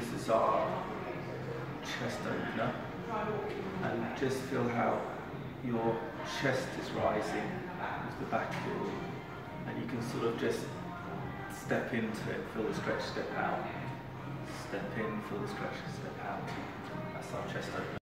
this is our chest opener, and just feel how your chest is rising with the back heel, and you can sort of just step into it, feel the stretch, step out, step in, feel the stretch, step out. That's our chest opener.